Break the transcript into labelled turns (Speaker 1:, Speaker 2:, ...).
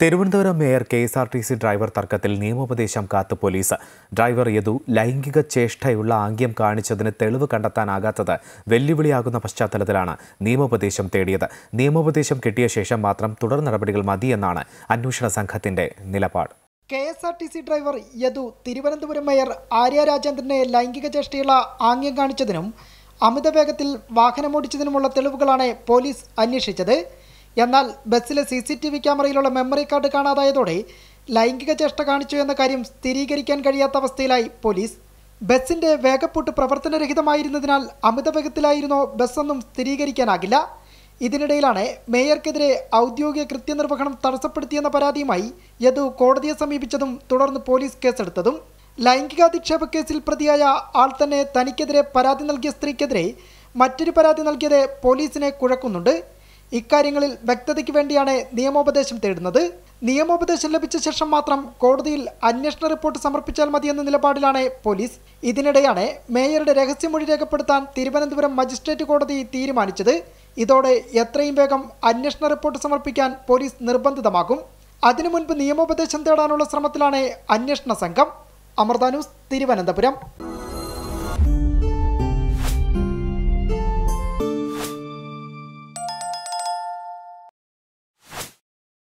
Speaker 1: Thiruvananthapuram mayor KSRTC driver തർക്കത്തിൽ നിയമോപദേശം കാത്ത് പോലീസ്. ഡ്രൈവർ യദു ലൈംഗിക ചേഷ്ടയുള്ള ആംഗ്യം കാണിച്ചതിന് തെളിവ് കണ്ടെത്താനാകാത്തത് വെല്ലുവിളിയാകുന്ന പശ്ചാത്തലത്തിലാണ് നിയമോപദേശം തേടിയത്. നിയമോപദേശം കിട്ടിയ ശേഷം മാത്രം തുടർ നടപടികൾ മതിയെന്നാണ് അന്വേഷണ സംഘത്തിന്റെ നിലപാട്.
Speaker 2: കെഎസ്ആർടിസി ഡ്രൈവർ യദു തിരുവനന്തപുരം മേയർ ആര്യ രാജേന്ദ്രനെ ലൈംഗിക ചേഷ്ടയുള്ള ആംഗ്യം കാണിച്ചതിനും അമിതവേഗത്തിൽ വാഹനമോടിച്ചതിനുമുള്ള തെളിവുകളാണ് പോലീസ് അന്വേഷിച്ചത്. എന്നാൽ ബസ്സിലെ CCTV ക്യാമറയിലുള്ള മെമ്മറി കാർഡ് കാണാതായതോടെ ലൈംഗിക ചേഷ്ട കാണിച്ചു എന്ന കാര്യം സ്ഥിരീകരിക്കാൻ കഴിയാത്ത അവസ്ഥയിലായി പോലീസ്. ബസ്സിന്റെ വേഗപ്പൂട്ട് പ്രവർത്തനരഹിതമായിരുന്നതിനാൽ അമിതവേഗത്തിലായിരുന്നോ ബസ്സൊന്നും സ്ഥിരീകരിക്കാനാകില്ല. ഇതിനിടയിലാണ് മേയർക്കെതിരെ ഔദ്യോഗിക കൃത്യനിർവഹണം തടസ്സപ്പെടുത്തിയെന്ന പരാതിയുമായി യദു കോടതിയെ സമീപിച്ചതും തുടർന്ന് പോലീസ് കേസെടുത്തതും. ലൈംഗികാധിക്ഷേപ കേസിൽ പ്രതിയായ ആൾ തന്നെ തനിക്കെതിരെ പരാതി നൽകിയ സ്ത്രീക്കെതിരെ മറ്റൊരു പരാതി നൽകിയത് പോലീസിനെ കുഴക്കുന്നുണ്ട്. ഇക്കാര്യങ്ങളിൽ വ്യക്തതയ്ക്ക് വേണ്ടിയാണ് നിയമോപദേശം തേടുന്നത്. നിയമോപദേശം ലഭിച്ച ശേഷം മാത്രം കോടതിയിൽ അന്വേഷണ റിപ്പോർട്ട് സമർപ്പിച്ചാൽ മതിയെന്ന നിലപാടിലാണ് പോലീസ്. ഇതിനിടെയാണ് മേയറുടെ രഹസ്യമൊഴി രേഖപ്പെടുത്താൻ തിരുവനന്തപുരം മജിസ്ട്രേറ്റ് കോടതി തീരുമാനിച്ചത്. ഇതോടെ എത്രയും വേഗം അന്വേഷണ റിപ്പോർട്ട് സമർപ്പിക്കാൻ പോലീസ് നിർബന്ധിതമാകും. അതിനു മുൻപ് നിയമോപദേശം തേടാനുള്ള ശ്രമത്തിലാണ് അന്വേഷണ സംഘം. അമൃത ന്യൂസ്, തിരുവനന്തപുരം.